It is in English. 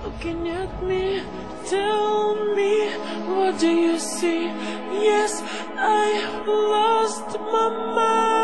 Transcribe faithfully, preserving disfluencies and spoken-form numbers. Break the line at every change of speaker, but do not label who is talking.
looking at me, tell me, what do you see? Yes, I lost my mind.